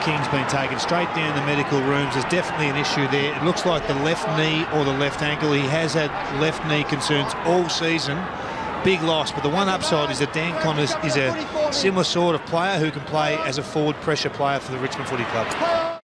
King's been taken straight down the medical rooms. There's definitely an issue there. It looks like the left knee or the left ankle. He has had left knee concerns all season. Big loss, but the one upside is that Dan Connors is a similar sort of player who can play as a forward pressure player for the Richmond Footy Club.